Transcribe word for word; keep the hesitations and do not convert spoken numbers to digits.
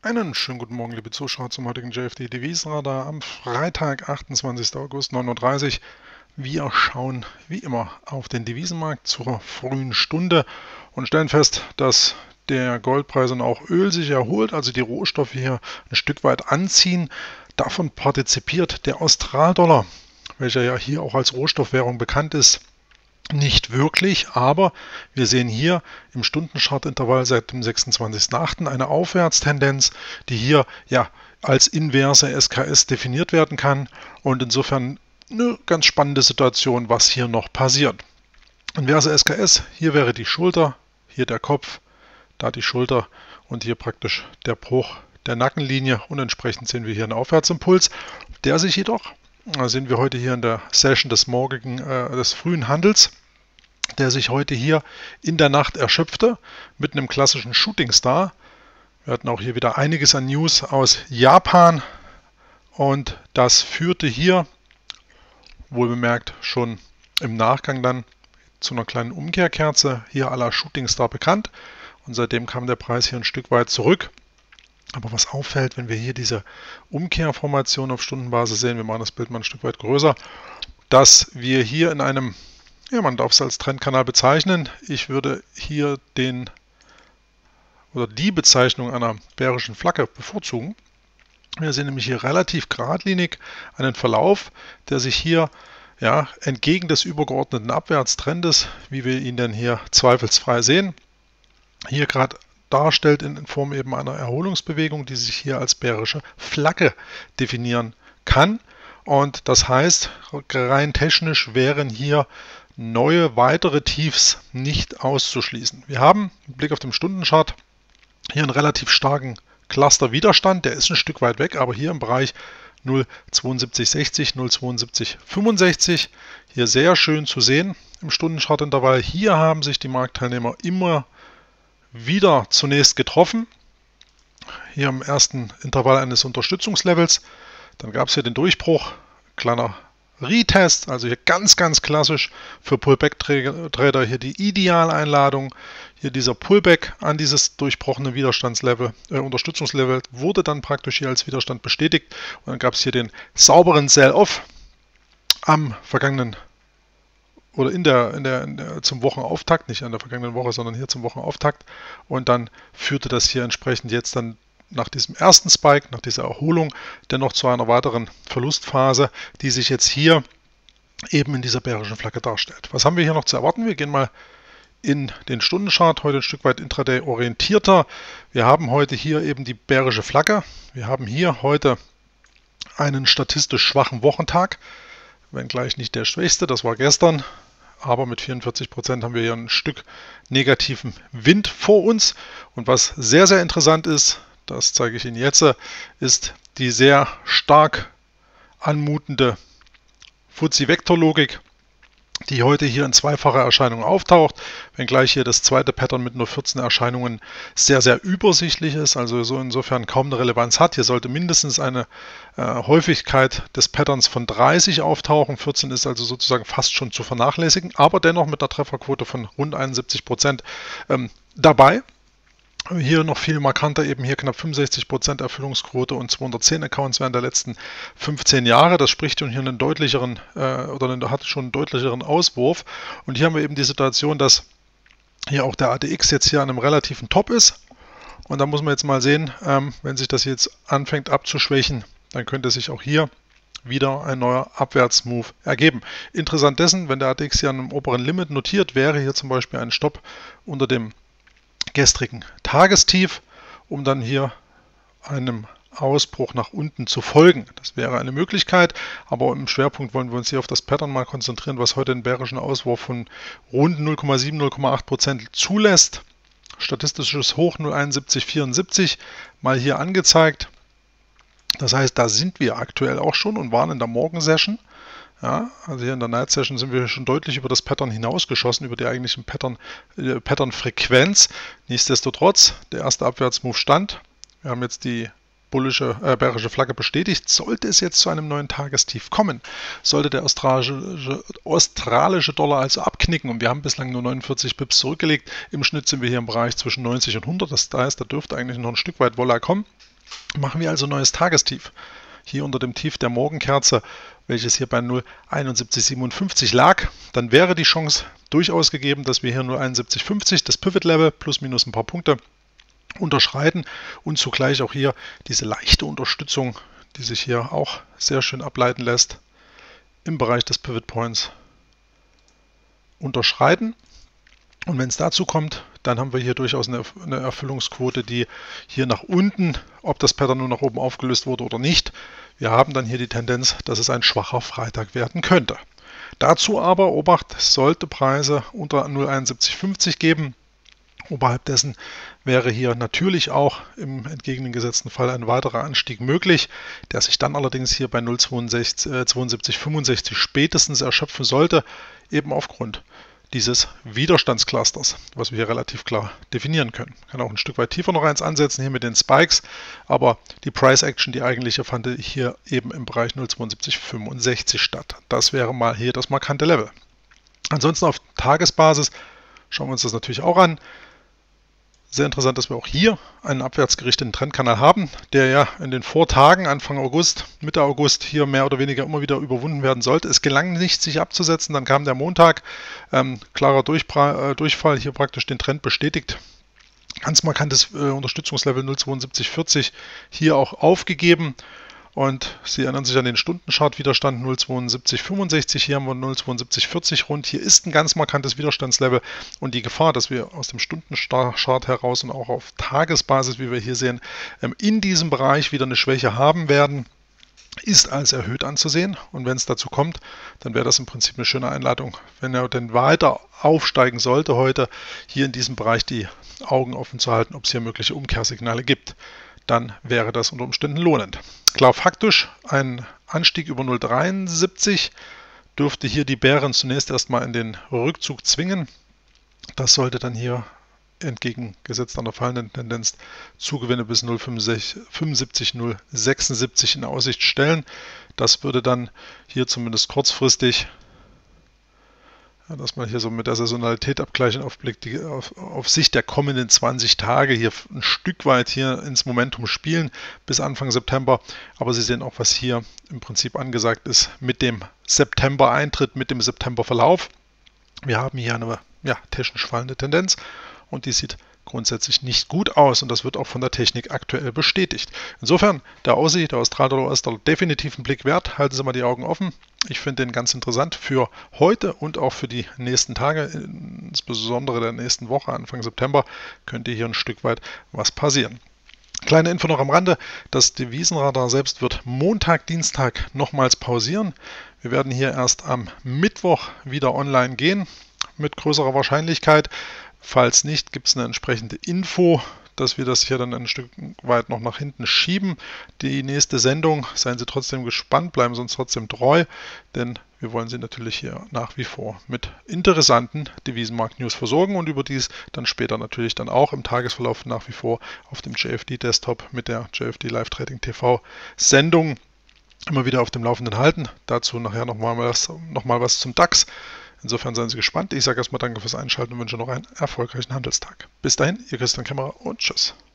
Einen schönen guten Morgen, liebe Zuschauer, zum heutigen J F D-Devisenradar am Freitag, achtundzwanzigsten August, neun Uhr dreißig. Wir schauen wie immer auf den Devisenmarkt zur frühen Stunde und stellen fest, dass der Goldpreis und auch Öl sich erholt, also die Rohstoffe hier ein Stück weit anziehen. Davon partizipiert der Australdollar, welcher ja hier auch als Rohstoffwährung bekannt ist, nicht wirklich, aber wir sehen hier im Stundenchartintervall seit dem sechsundzwanzigsten achten eine Aufwärtstendenz, die hier ja als inverse S K S definiert werden kann und insofern eine ganz spannende Situation, was hier noch passiert. Inverse S K S, hier wäre die Schulter, hier der Kopf, da die Schulter und hier praktisch der Bruch der Nackenlinie und entsprechend sehen wir hier einen Aufwärtsimpuls, der sich jedoch, da sehen wir heute hier in der Session des morgigen, äh, des frühen Handels, der sich heute hier in der Nacht erschöpfte mit einem klassischen Shooting Star. Wir hatten auch hier wieder einiges an News aus Japan und das führte hier, wohl bemerkt, schon im Nachgang dann zu einer kleinen Umkehrkerze, hier à la Shooting Star bekannt, und seitdem kam der Preis hier ein Stück weit zurück. Aber was auffällt, wenn wir hier diese Umkehrformation auf Stundenbasis sehen, wir machen das Bild mal ein Stück weit größer, dass wir hier in einem, ja, man darf es als Trendkanal bezeichnen, ich würde hier den oder die Bezeichnung einer bärischen Flagge bevorzugen. Wir sehen nämlich hier relativ geradlinig einen Verlauf, der sich hier ja, entgegen des übergeordneten Abwärtstrendes, wie wir ihn denn hier zweifelsfrei sehen, hier gerade darstellt in Form eben einer Erholungsbewegung, die sich hier als bärische Flagge definieren kann. Und das heißt, rein technisch wären hier neue weitere Tiefs nicht auszuschließen. Wir haben, mit Blick auf den Stundenchart, hier einen relativ starken Cluster-Widerstand, der ist ein Stück weit weg, aber hier im Bereich null Komma zweiundsiebzig sechzig, null Komma zweiundsiebzig fünfundsechzig, hier sehr schön zu sehen im Stundenchartintervall. Hier haben sich die Marktteilnehmer immer wieder zunächst getroffen, hier im ersten Intervall eines Unterstützungslevels, dann gab es hier den Durchbruch, kleiner Retest, also hier ganz, ganz klassisch für Pullback-Trader hier die Idealeinladung. Hier dieser Pullback an dieses durchbrochene Widerstandslevel, äh, Unterstützungslevel wurde dann praktisch hier als Widerstand bestätigt und dann gab es hier den sauberen Sell-Off am vergangenen oder in der, in der, in der zum Wochenauftakt, nicht an der vergangenen Woche, sondern hier zum Wochenauftakt, und dann führte das hier entsprechend jetzt dann nach diesem ersten Spike, nach dieser Erholung, dennoch zu einer weiteren Verlustphase, die sich jetzt hier eben in dieser bärischen Flagge darstellt. Was haben wir hier noch zu erwarten? Wir gehen mal in den Stundenchart, heute ein Stück weit intraday orientierter. Wir haben heute hier eben die bärische Flagge. Wir haben hier heute einen statistisch schwachen Wochentag, wenngleich nicht der schwächste, das war gestern, aber mit vierundvierzig Prozent haben wir hier ein Stück negativen Wind vor uns. Und was sehr, sehr interessant ist, das zeige ich Ihnen jetzt, ist die sehr stark anmutende Fuzzy-Vektor-Logik, die heute hier in zweifacher Erscheinung auftaucht, wenngleich hier das zweite Pattern mit nur vierzehn Erscheinungen sehr, sehr übersichtlich ist, also so insofern kaum eine Relevanz hat. Hier sollte mindestens eine äh, Häufigkeit des Patterns von dreißig auftauchen, vierzehn ist also sozusagen fast schon zu vernachlässigen, aber dennoch mit einer Trefferquote von rund einundsiebzig Prozent ähm, dabei. Hier noch viel markanter, eben hier knapp fünfundsechzig Prozent Erfüllungsquote und zweihundertzehn Accounts während der letzten fünfzehn Jahre. Das spricht schon hier einen deutlicheren, äh, oder hat schon einen deutlicheren Auswurf. Und hier haben wir eben die Situation, dass hier auch der A T X jetzt hier an einem relativen Top ist. Und da muss man jetzt mal sehen, ähm, wenn sich das jetzt anfängt abzuschwächen, dann könnte sich auch hier wieder ein neuer Abwärtsmove ergeben. Interessant dessen, wenn der A T X hier an einem oberen Limit notiert, wäre hier zum Beispiel ein Stopp unter dem gestrigen Tagestief, um dann hier einem Ausbruch nach unten zu folgen. Das wäre eine Möglichkeit, aber im Schwerpunkt wollen wir uns hier auf das Pattern mal konzentrieren, was heute einen bärischen Auswurf von rund null Komma sieben, null Komma acht Prozent zulässt. Statistisches Hoch null Komma einundsiebzig vierundsiebzig mal hier angezeigt. Das heißt, da sind wir aktuell auch schon und waren in der Morgensession. Ja, also hier in der Night Session sind wir schon deutlich über das Pattern hinausgeschossen, über die eigentlichen Pattern, äh, Pattern-Frequenz. Nichtsdestotrotz, der erste Abwärtsmove stand. Wir haben jetzt die bullische, äh, bärische Flagge bestätigt. Sollte es jetzt zu einem neuen Tagestief kommen, sollte der australische, australische Dollar also abknicken, und wir haben bislang nur neunundvierzig Pips zurückgelegt. Im Schnitt sind wir hier im Bereich zwischen neunzig und hundert. Das heißt, da dürfte eigentlich noch ein Stück weit Vola kommen. Machen wir also neues Tagestief. Hier unter dem Tief der Morgenkerze, welches hier bei null Komma einundsiebzig siebenundfünfzig lag, dann wäre die Chance durchaus gegeben, dass wir hier null Komma einundsiebzig fünfzig, das Pivot-Level, plus minus ein paar Punkte, unterschreiten und zugleich auch hier diese leichte Unterstützung, die sich hier auch sehr schön ableiten lässt, im Bereich des Pivot Points unterschreiten. Und wenn es dazu kommt, dann haben wir hier durchaus eine, eine Erfüllungsquote, die hier nach unten, ob das Pattern nur nach oben aufgelöst wurde oder nicht, wir haben dann hier die Tendenz, dass es ein schwacher Freitag werden könnte. Dazu aber, Obacht, es sollte Preise unter null Komma einundsiebzig fünfzig geben. Oberhalb dessen wäre hier natürlich auch im entgegengesetzten Fall ein weiterer Anstieg möglich, der sich dann allerdings hier bei null Komma zweiundsiebzig fünfundsechzig spätestens erschöpfen sollte, eben aufgrund dieses Widerstandsclusters, was wir hier relativ klar definieren können. Ich kann auch ein Stück weit tiefer noch eins ansetzen, hier mit den Spikes, aber die Price Action, die eigentliche, fand ich hier eben im Bereich null Komma zweiundsiebzig fünfundsechzig statt. Das wäre mal hier das markante Level. Ansonsten auf Tagesbasis schauen wir uns das natürlich auch an. Sehr interessant, dass wir auch hier einen abwärtsgerichteten Trendkanal haben, der ja in den Vortagen, Anfang August, Mitte August, hier mehr oder weniger immer wieder überwunden werden sollte. Es gelang nicht, sich abzusetzen. Dann kam der Montag, ähm, klarer Durchbra äh, Durchfall, hier praktisch den Trend bestätigt. Ganz markantes äh, Unterstützungslevel null Komma zweiundsiebzig vierzig hier auch aufgegeben. Und Sie erinnern sich an den Stundenchart-Widerstand null Komma zweiundsiebzig fünfundsechzig, hier haben wir null Komma zweiundsiebzig vierzig rund. Hier ist ein ganz markantes Widerstandslevel und die Gefahr, dass wir aus dem Stundenchart heraus und auch auf Tagesbasis, wie wir hier sehen, in diesem Bereich wieder eine Schwäche haben werden, ist als erhöht anzusehen. Und wenn es dazu kommt, dann wäre das im Prinzip eine schöne Einladung, wenn er denn weiter aufsteigen sollte heute, hier in diesem Bereich die Augen offen zu halten, ob es hier mögliche Umkehrsignale gibt. Dann wäre das unter Umständen lohnend. Klar, faktisch ein Anstieg über null Komma dreiundsiebzig dürfte hier die Bären zunächst erstmal in den Rückzug zwingen. Das sollte dann hier entgegengesetzt an der fallenden Tendenz Zugewinne bis null Komma fünfundsiebzig, null Komma sechsundsiebzig in Aussicht stellen. Das würde dann hier zumindest kurzfristig, dass man hier so mit der Saisonalität abgleichen auf, Blick, die, auf, auf Sicht der kommenden zwanzig Tage hier ein Stück weit hier ins Momentum spielen bis Anfang September. Aber Sie sehen auch, was hier im Prinzip angesagt ist mit dem September-Eintritt, mit dem September-Verlauf. Wir haben hier eine ja, technisch fallende Tendenz und die sieht grundsätzlich nicht gut aus und das wird auch von der Technik aktuell bestätigt. Insofern, der Aussie, der Australdollar, U S-Dollar definitiv einen Blick wert. Halten Sie mal die Augen offen. Ich finde den ganz interessant für heute und auch für die nächsten Tage, insbesondere der nächsten Woche, Anfang September, könnte hier ein Stück weit was passieren. Kleine Info noch am Rande, das Devisenradar selbst wird Montag, Dienstag nochmals pausieren. Wir werden hier erst am Mittwoch wieder online gehen, mit größerer Wahrscheinlichkeit. Falls nicht, gibt es eine entsprechende Info, dass wir das hier dann ein Stück weit noch nach hinten schieben. Die nächste Sendung, seien Sie trotzdem gespannt, bleiben Sie uns trotzdem treu, denn wir wollen Sie natürlich hier nach wie vor mit interessanten Devisenmarkt-News versorgen und überdies dann später natürlich dann auch im Tagesverlauf nach wie vor auf dem J F D-Desktop mit der J F D Live Trading T V-Sendung immer wieder auf dem Laufenden halten. Dazu nachher nochmal was, noch mal was zum DAX. Insofern seien Sie gespannt. Ich sage erstmal danke fürs Einschalten und wünsche noch einen erfolgreichen Handelstag. Bis dahin, Ihr Christian Kämmerer und tschüss.